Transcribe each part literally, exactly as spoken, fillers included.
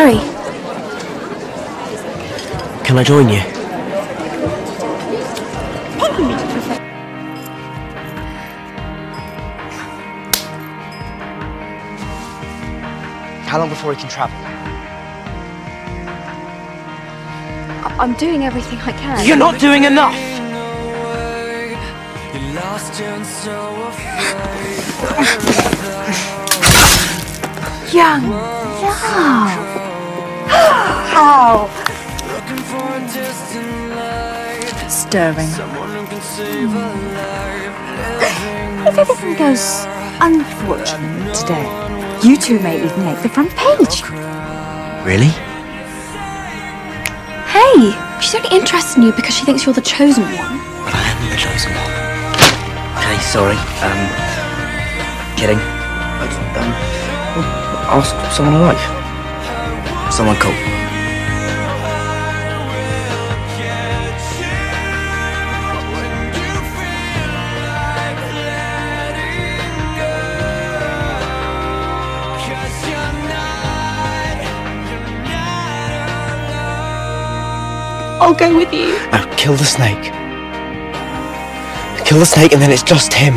Harry! Can I join you? How long before we can travel? I I'm doing everything I can. You're not doing enough! Young love! How? Stirring. If everything goes unfortunately today, you two may even make the front page. Really? Hey, she's only interested in you because she thinks you're the chosen one. But I am the chosen one. Okay, sorry. Um, kidding. But, um, well, ask someone I like. Someone cool. I'll go with you. Now, kill the snake. Kill the snake and then it's just him.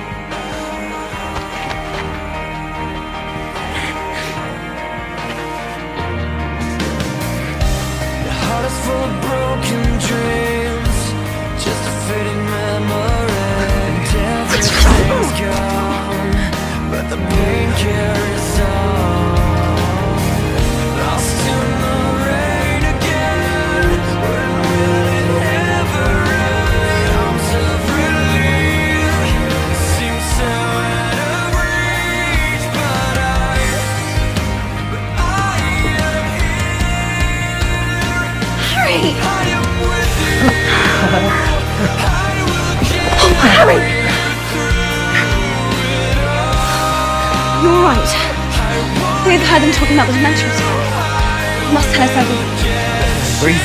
Your heart is full of broken dreams, just a fading memory. Everything's gone, but the pain carries on. Lost in the rain again, when will it ever end? Arms of relief seem so out of reach, but I, but I am here. Harry! I am with you. I will get Oh, Harry! You're right. We overheard them talking about the dimensional side. You must tell us everything. Breathe.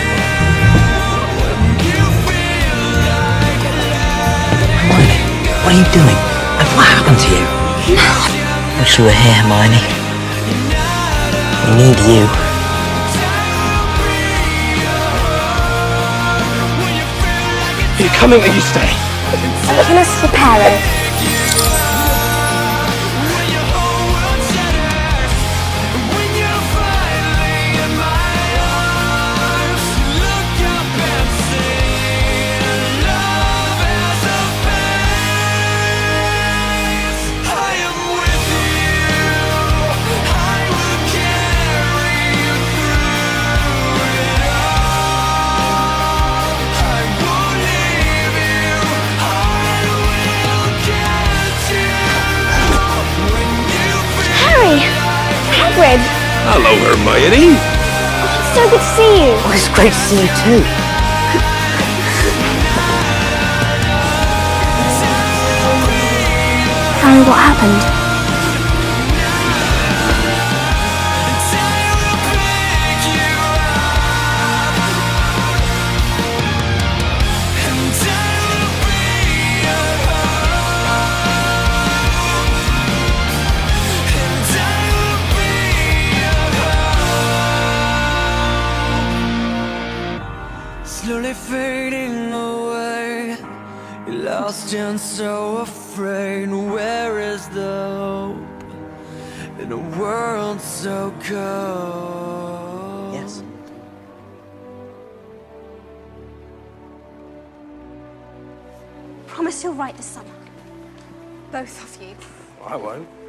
Hermione, what are you doing? And what happened to you? Wish you were here, Hermione. We need you. Are you coming or are you staying? Let us prepare it. Hagrid! Hello, Hermione. Oh, it's so good to see you. Oh, it's great to see you too. Harry, what happened? Slowly fading away, you're lost and so afraid. Where is the hope in a world so cold? Yes. Promise you'll write this summer. Both of you. I won't.